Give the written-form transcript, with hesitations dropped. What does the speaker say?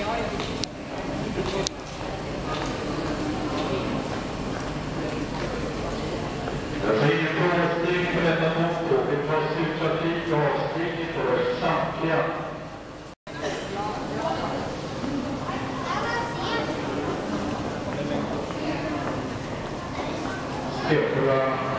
Jag säger avstig på detta tåg. Det tas ut trafik och avstig för samtliga. Det